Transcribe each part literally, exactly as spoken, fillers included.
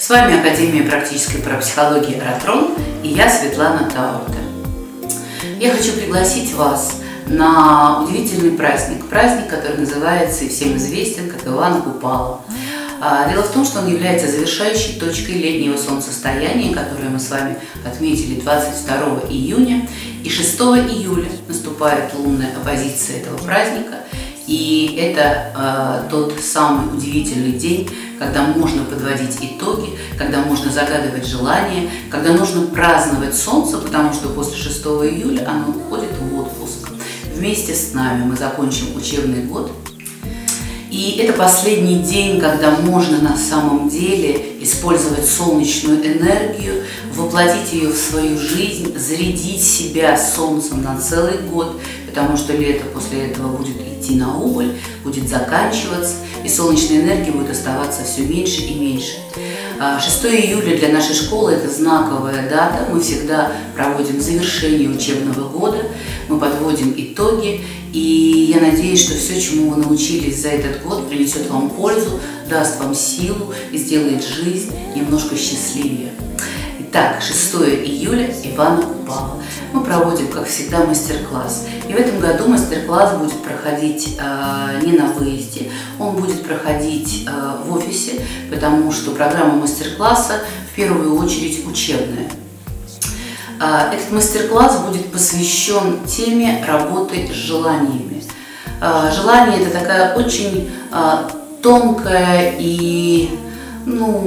С вами Академия практической парапсихологии «Аратрон» и я, Светлана Таурте. Я хочу пригласить вас на удивительный праздник. Праздник, который называется и всем известен как Ивана Купала. Дело в том, что он является завершающей точкой летнего солнцестояния, которое мы с вами отметили двадцать второго июня. И шестого июля наступает лунная оппозиция этого праздника. И это э, тот самый удивительный день, когда можно подводить итоги, когда можно загадывать желания, когда нужно праздновать солнце, потому что после шестого июля оно уходит в отпуск. Вместе с нами мы закончим учебный год. И это последний день, когда можно на самом деле использовать солнечную энергию, воплотить ее в свою жизнь, зарядить себя солнцем на целый год, потому что лето после этого будет идти на убыль, будет заканчиваться, и солнечной энергии будет оставаться все меньше и меньше. шестого июля для нашей школы это знаковая дата, мы всегда проводим завершение учебного года, мы подводим итоги, и я надеюсь, что все, чему вы научились за этот год, принесет вам пользу, даст вам силу и сделает жизнь немножко счастливее. Итак, шестого июля, Ивана Купала. Мы проводим, как всегда, мастер-класс. И в этом году мастер-класс будет проходить э, не на выезде, он будет проходить э, в офисе, потому что программа мастер-класса в первую очередь учебная. Э, этот мастер-класс будет посвящен теме работы с желаниями. Э, желание – это такая очень э, тонкая и, ну,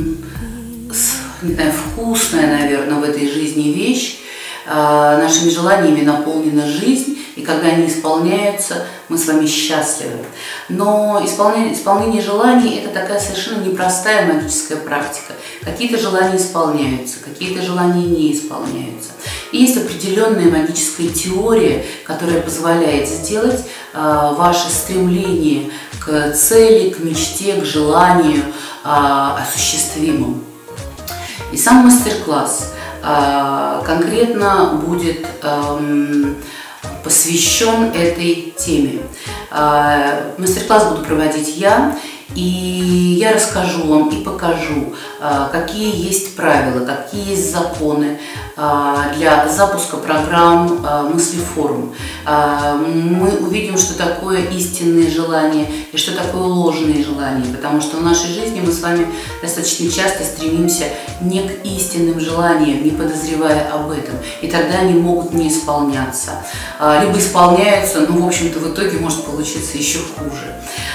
не знаю, вкусная, наверное, в этой жизни вещь. Нашими желаниями наполнена жизнь, и когда они исполняются, мы с вами счастливы. Но исполнение, исполнение желаний – это такая совершенно непростая магическая практика. Какие-то желания исполняются, какие-то желания не исполняются. И есть определенная магическая теория, которая позволяет сделать э, ваше стремление к цели, к мечте, к желанию э, осуществимым. И сам мастер-класс э, конкретно будет э, посвящен этой теме. Э, мастер-класс буду проводить я, и я расскажу вам и покажу, э, какие есть правила, какие есть законы э, для запуска программ э, мыслеформ. Э, мы увидим, что такое истинные желания и что такое ложные желания, потому что в нашей жизни мы с вами достаточно часто стремимся не к истинным желаниям, не подозревая об этом, и тогда они могут не исполняться. Э, либо исполняются, но в общем-то в итоге может получиться еще хуже.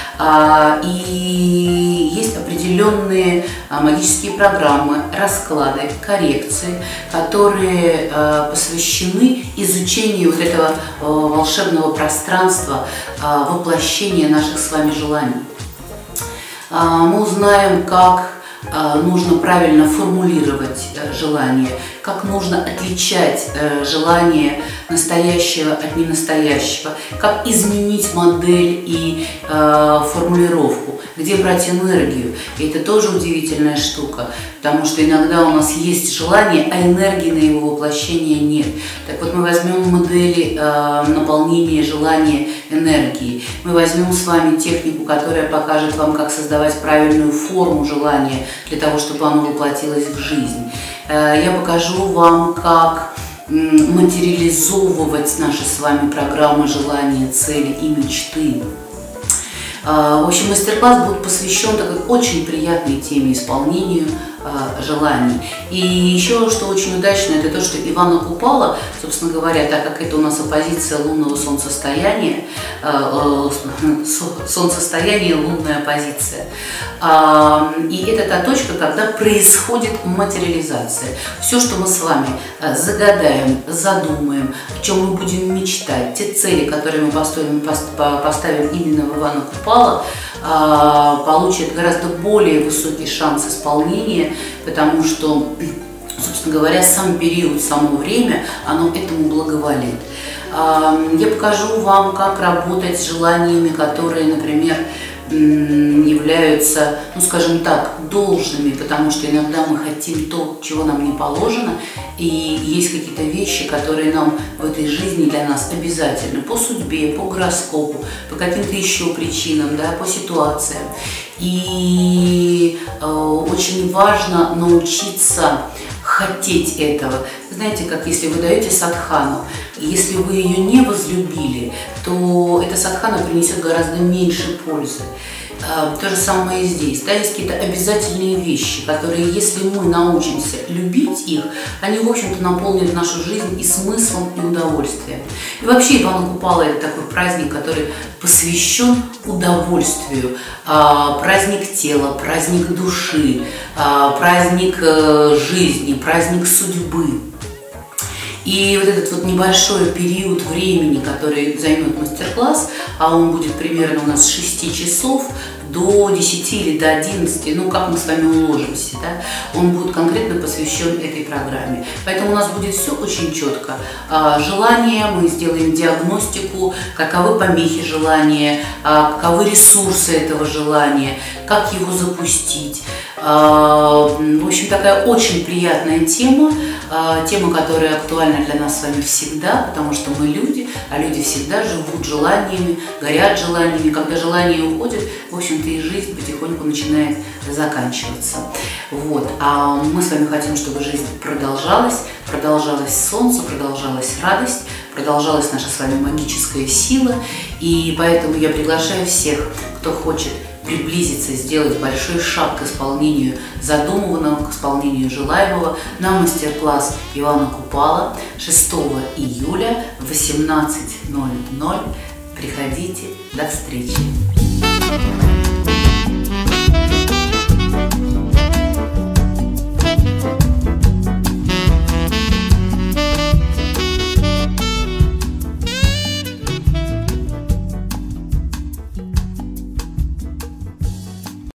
И есть определенные магические программы, расклады, коррекции, которые посвящены изучению вот этого волшебного пространства воплощения наших с вами желаний. Мы узнаем, как нужно правильно формулировать желание, как нужно отличать желание настоящего от ненастоящего, как изменить модель и э, формулировку, где брать энергию. И это тоже удивительная штука, потому что иногда у нас есть желание, а энергии на его воплощение нет. Так вот, мы возьмем модели э, наполнения желания энергии, мы возьмем с вами технику, которая покажет вам, как создавать правильную форму желания для того, чтобы оно воплотилось в жизнь. Э, я покажу вам, как материализовывать наши с вами программы желания, цели и мечты. В общем, мастер-класс будет посвящен такой очень приятной теме исполнению желаний. И еще, что очень удачно, это то, что Ивана Купала, собственно говоря, так как это у нас оппозиция лунного солнцестояния, солнцестояние, лунная оппозиция. И это та точка, когда происходит материализация. Все, что мы с вами загадаем, задумаем, о чем мы будем мечтать, те цели, которые мы поставим, поставим именно в Ивана Купала, получит гораздо более высокий шанс исполнения, потому что, собственно говоря, сам период, само время, оно этому благоволит. Я покажу вам, как работать с желаниями, которые, например, являются, ну скажем так, должными, потому что иногда мы хотим то, чего нам не положено, и есть какие-то вещи, которые нам в этой жизни для нас обязательны по судьбе, по гороскопу, по каким-то еще причинам, да, по ситуациям. И э, очень важно научиться хотеть этого. Знаете, как если вы даете садхану, если вы ее не возлюбили, то эта садхана принесет гораздо меньше пользы. То же самое и здесь. Да, есть какие-то обязательные вещи, которые, если мы научимся любить их, они, в общем-то, наполнят нашу жизнь и смыслом, и удовольствием. И вообще Ивана Купала – это такой праздник, который посвящен удовольствию. Праздник тела, праздник души, праздник жизни, праздник судьбы. И вот этот вот небольшой период времени, который займет мастер-класс, а он будет примерно у нас с шести часов до десяти или до одиннадцати, ну как мы с вами уложимся, да, он будет конкретно посвящен этой программе. Поэтому у нас будет все очень четко. Желание, мы сделаем диагностику, каковы помехи желания, каковы ресурсы этого желания, как его запустить. В общем, такая очень приятная тема, тема, которая актуальна для нас с вами всегда, потому что мы люди, а люди всегда живут желаниями, горят желаниями. Когда желания уходят, в общем-то, и жизнь потихоньку начинает заканчиваться. Вот. А мы с вами хотим, чтобы жизнь продолжалась, продолжалось солнце, продолжалась радость, продолжалась наша с вами магическая сила. И поэтому я приглашаю всех, кто хочет приблизиться, сделать большой шаг к исполнению задуманного, к исполнению желаемого, на мастер-класс Ивана Купала шестого июля в восемнадцать ноль ноль. Приходите, до встречи!